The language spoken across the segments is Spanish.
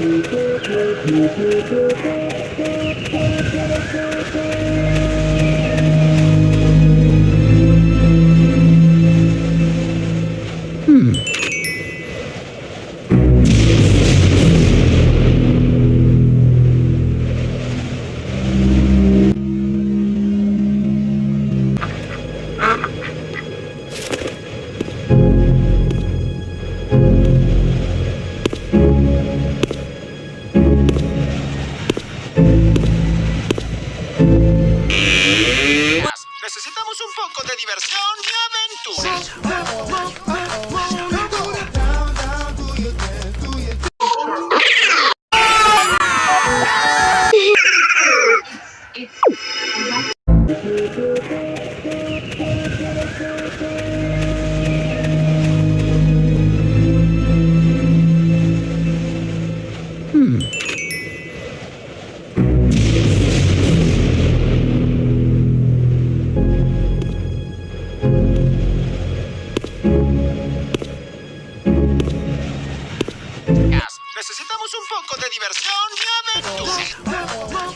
Necesitamos un poco de diversión y aventura. Necesitamos un poco de diversión y aventura.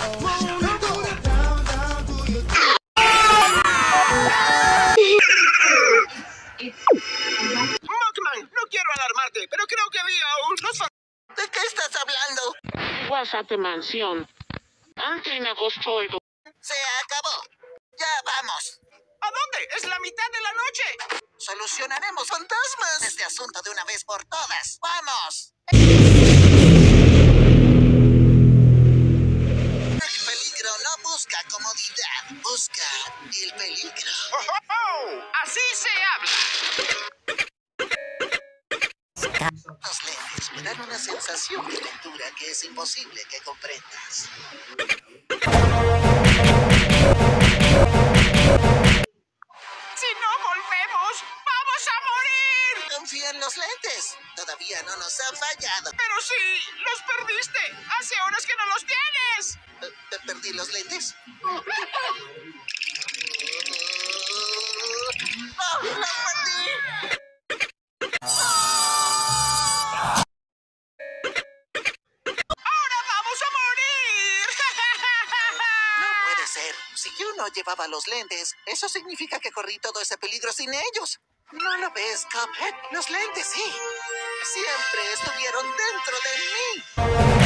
Mockman, no quiero alarmarte, pero creo que había unos... ¿De qué estás hablando? WhatsApp mansión. Antes agosto. Se acabó. Ya vamos. ¿A dónde? ¡Es la mitad de la noche! Solucionaremos fantasmas. Este asunto de una vez por todas. ¡Vamos! El peligro no busca comodidad. Busca el peligro. ¡Oh, oh, oh! ¡Así se habla! Los lentes me dan una sensación de aventura que es imposible que comprendas. ¡Si no volvemos, vamos a morir! Confía en los lentes. Todavía no nos han fallado. ¡Pero sí! ¡Los perdiste! ¡Hace horas que no los tienes! ¿Perdí los lentes? ¡No! ¡Los perdí! ¡Ahora vamos a morir! No puede ser. Si yo no llevaba los lentes, eso significa que corrí todo ese peligro sin ellos. ¿No lo ves, Cuphead? Los lentes, sí. Siempre estuvieron dentro de mí.